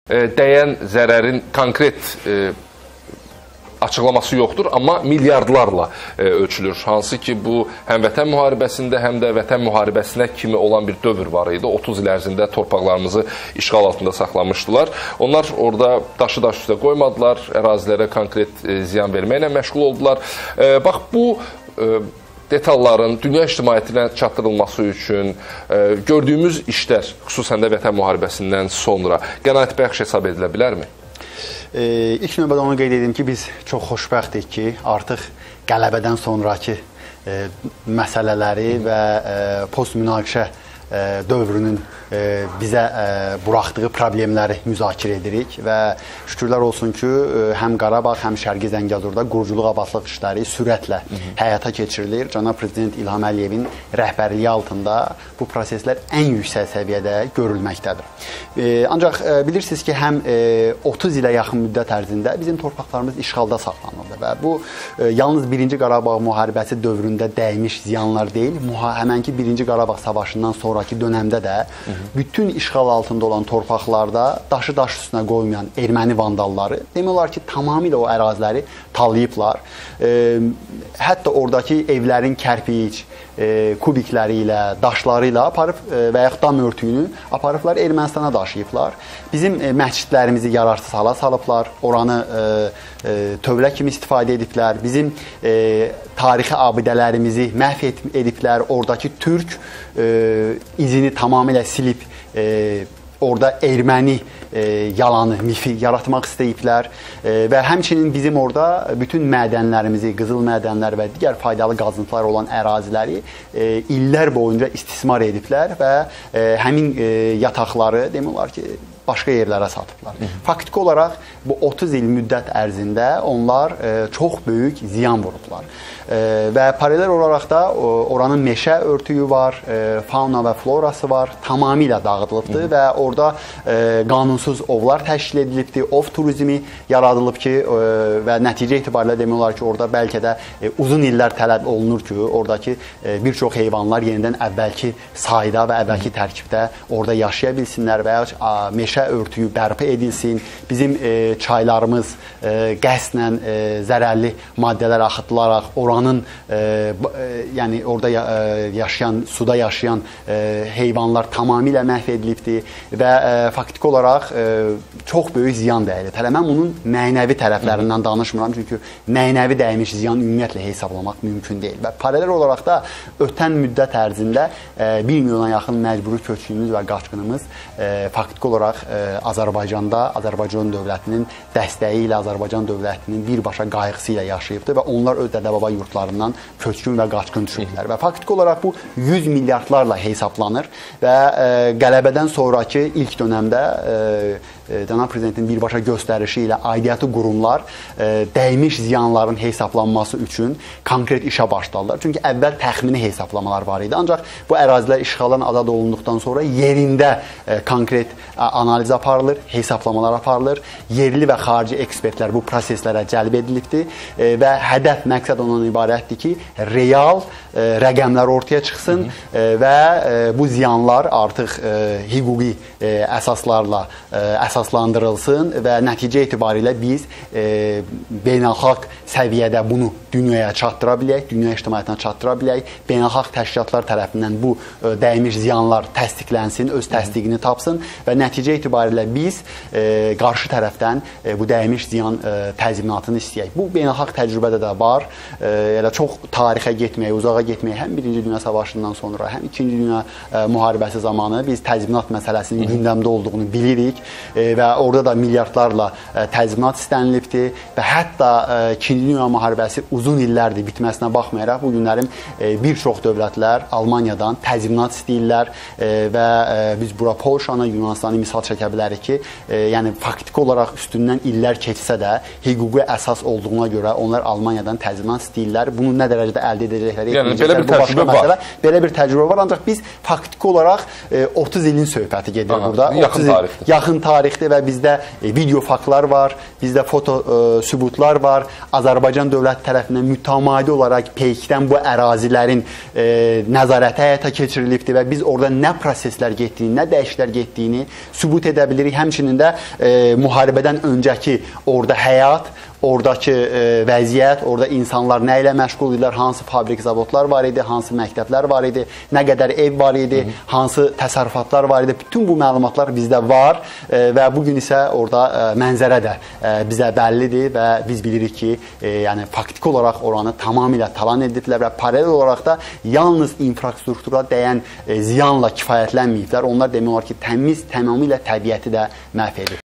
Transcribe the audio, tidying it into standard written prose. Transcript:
dəyən zərərin konkret açıqlaması yoxdur, amma milyardlarla ölçülür. Hansı ki, bu həm vətən müharibəsində, həm də vətən müharibəsinə kimi olan bir dövr var idi. 30 il ərzində torpaqlarımızı işğal altında saxlamışdılar. Onlar orada daşı daş üstə qoymadılar, ərazilərə konkret ziyan verməklə məşğul oldular. Bax, bu detalların dünya ictimaiyyətinə çatdırılması üçün gördüyümüz işlər, xüsusən də vətən müharibəsindən sonra qənaətbəxş hesab edilə bilərmi? İlk növbədə onu qeyd edim ki, biz çox xoşbəxtik ki, artıq qələbədən sonraki məsələləri və post-münaqişə dövrünün bizə buraxdığı problemləri müzakirə edirik və şükürlər olsun ki, həm Qarabağ, həm Şərqi Zəngəzurda quruculuq abadlıq işləri sürətlə həyata keçirilir. Cənab Prezident İlham Əliyevin rəhbərliyi altında bu proseslər ən yüksək səviyyədə görülməkdədir. Ancaq bilirsiniz ki, həm 30 ilə yaxın müddət ərzində bizim torpaqlarımız işğalda saxlanıldı və bu yalnız 1-ci Qarabağ müharibəsi dövründə dəymiş ziyanlar deyil, həmənki 1-ci Qarabağ savaşından sonraki dönəmdə də bütün işğal altında olan torpaqlarda daşı daş üstünə qoymayan erməni vandalları demək olar ki, tamamilə o əraziləri tallayıblar. Hətta oradakı evlərin kərpic, kubikləri ilə, daşları ilə aparıb və yaxud dam örtüyünü aparıblar, Ermənistana daşıyıblar. Bizim məscidlərimizi yararsız hala salıblar, oranı tövlə kimi istifadə ediblər, bizim tarixi abidələrimizi məhv ediblər, oradakı türk izini tamamilə silib, orada erməni yalanı, mifi yaratmaq istəyiblər və həmçinin bizim orada bütün mədənlərimizi, qızıl mədənlər və digər faydalı qazıntılar olan əraziləri illər boyunca istismar ediblər və həmin yataqları demək olar ki, başqa yerlərə satıblar. Faktiki olaraq bu 30 il müddət ərzində onlar çox böyük ziyan vurublar. Və paralel olaraq da oranın meşə örtüyü var, fauna və florası var, tamamilə dağıdılıbdır və orada qanunsuz ovlar təşkil edilibdir, ov turizmi yaradılıb ki və nəticə etibarilə demək olar ki, orada bəlkə də uzun illər tələb olunur ki, oradakı bir çox heyvanlar yenidən əvvəlki sayda və əvvəlki tərkibdə orada yaşaya bilsinlər və ya meşə örtüyü bərpa edilsin, bizim çaylarımız qəsdlə zərərli maddələr axıtılaraq oranın yəni orada yaşayan, suda yaşayan heyvanlar tamamilə məhv edilibdir və faktiki olaraq çox böyük ziyan dəyilir. Hələ mən bunun mənəvi tərəflərindən danışmıram, çünki mənəvi dəymiş ziyan ümumiyyətlə hesablamaq mümkün deyil və paralel olaraq da ötən müddət ərzində 1 milyona yaxın məcburi köçkünümüz və qaçqınımız faktiki olaraq Azərbaycanda, Azərbaycan dövlətinin dəstəyi ilə, Azərbaycan dövlətinin birbaşa qayğısı ilə yaşayıbdır və onlar öz dədə-baba yurtlarından köçkün və qaçqın düşüblər və faktiki olaraq bu 100 milyardlarla hesablanır və qələbədən sonraki ilk dönəmdə Cənab Prezidentin birbaşa göstərişi ilə aidiyyatı qurumlar dəymiş ziyanların hesablanması üçün konkret işə başladılar. Çünki əvvəl təxmini hesablamalar var idi. Ancaq bu ərazilər işğaldan azad olunduqdan sonra yerində konkret analiz aparılır, hesablamalar aparılır. Yerli və xarici ekspertlər bu proseslərə cəlb edilibdir və hədəf, məqsəd ondan ibarətdir ki, real rəqəmlər ortaya çıxsın və bu ziyanlar artıq hüquqi əsaslarla əsaslandırılsın və nəticə etibarilə biz beynəlxalq səviyyədə bunu dünyaya çatdıra bilək, dünya ictimaiyyətinə çatdıra bilək, beynəlxalq təşkilatlar tərəfindən bu dəymiş ziyanlar təsdiqlənsin, öz təsdiqini tapsın və nəticə etibarilə biz qarşı tərəfdən bu dəymiş ziyan təzminatını istəyək. Bu beynəlxalq təcrübədə də var. Elə çox tarixə getməyə, uzağa getməyə həm 1-ci Dünya Savaşından sonra, həm 2-ci Dünya müharibəsi zamanı biz təzminat məsələsinin gündəmdə olduğunu bilirik və orada da milyardlarla təzminat istənilibdir və hətta 2-ci Dünya müharibəsi uzun illərdir bitməsinə baxmayaraq bu günlərin bir çox dövlətlər Almaniyadan təzminat istəyirlər və biz bura Polşanı, Yunanistanı misal çəkə bilərik ki, yəni faktiki olaraq üstündən illər keçsə də hüquqi əsas olduğuna görə onlar Almaniyadan təzminat istəyirlər. Bunu nə dərəcədə əldə edəcəkləri? Yəni belə bir təcrübə var. Belə bir təcrübə var, ancaq biz faktiki olaraq 30 ilin söhbəti gedir burada. Yaxın tarixdir və bizdə video faktlar var, bizdə foto sübutlar var. Azərbaycan dövləti tərəfindən mütəmadi olaraq peykdən bu ərazilərin nəzarəti həyata keçirilibdir və biz orada nə proseslər getdiyini, nə dəyişikliklər getdiyini sübut sübut edə bilirik. Həmçinin də müharibədən öncəki orada həyat, oradakı vəziyyət, orada insanlar nə ilə məşğul idilər, hansı fabrik, zavodlar var idi, hansı məktəblər var idi, nə qədər ev var idi, hansı təsərrüfatlar var idi. Bütün bu məlumatlar bizdə var və bugün isə orada mənzərə də bizə bəllidir və biz bilirik ki, yəni faktiki olaraq oranı tamamilə talan ediblər və paralel olaraq da yalnız infrastruktura dəyən ziyanla kifayətlənməyiblər. Onlar demək olar ki, təmiz, tamamilə təbiəti də məhv edib.